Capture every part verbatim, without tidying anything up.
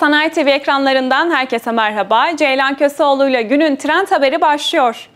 Sanayi T V ekranlarından herkese merhaba. Ceylan Köseoğlu ile günün trend haberi başlıyor.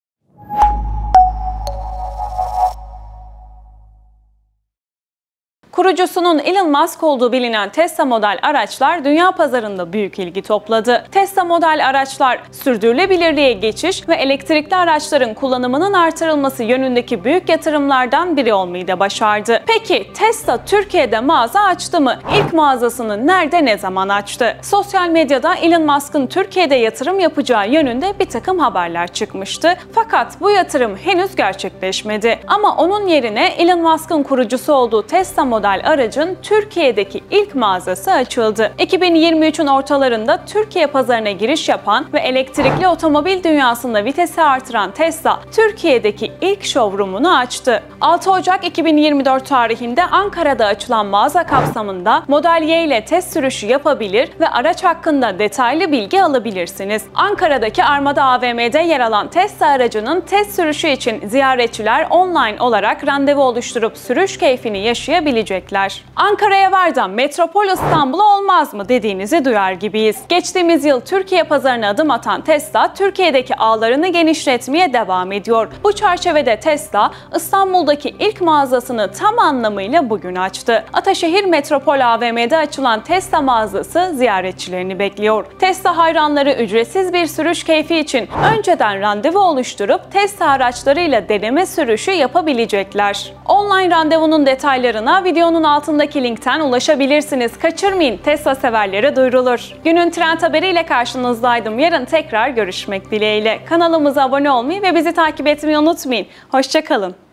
Kurucusunun Elon Musk olduğu bilinen Tesla model araçlar dünya pazarında büyük ilgi topladı. Tesla model araçlar sürdürülebilirliğe geçiş ve elektrikli araçların kullanımının artırılması yönündeki büyük yatırımlardan biri olmayı da başardı. Peki Tesla Türkiye'de mağaza açtı mı? İlk mağazasını nerede, ne zaman açtı? Sosyal medyada Elon Musk'ın Türkiye'de yatırım yapacağı yönünde bir takım haberler çıkmıştı. Fakat bu yatırım henüz gerçekleşmedi. Ama onun yerine Elon Musk'ın kurucusu olduğu Tesla model aracın Türkiye'deki ilk mağazası açıldı. iki bin yirmi üçün ortalarında Türkiye pazarına giriş yapan ve elektrikli otomobil dünyasında vitesi artıran Tesla, Türkiye'deki ilk showroom'unu açtı. altı Ocak iki bin yirmi dört tarihinde Ankara'da açılan mağaza kapsamında Model Y ile test sürüşü yapabilir ve araç hakkında detaylı bilgi alabilirsiniz. Ankara'daki Armada A V M'de yer alan Tesla aracının test sürüşü için ziyaretçiler online olarak randevu oluşturup sürüş keyfini yaşayabilecek. Ankara'ya var da Metropol İstanbul'a olmaz mı dediğinizi duyar gibiyiz. Geçtiğimiz yıl Türkiye pazarına adım atan Tesla, Türkiye'deki ağlarını genişletmeye devam ediyor. Bu çerçevede Tesla, İstanbul'daki ilk mağazasını tam anlamıyla bugün açtı. Ataşehir Metropol A V M'de açılan Tesla mağazası ziyaretçilerini bekliyor. Tesla hayranları ücretsiz bir sürüş keyfi için önceden randevu oluşturup Tesla araçlarıyla deneme sürüşü yapabilecekler. Online randevunun detaylarına video Videonun altındaki linkten ulaşabilirsiniz. Kaçırmayın, Tesla severlere duyurulur. Günün trend haberiyle karşınızdaydım. Yarın tekrar görüşmek dileğiyle. Kanalımıza abone olmayı ve bizi takip etmeyi unutmayın. Hoşça kalın.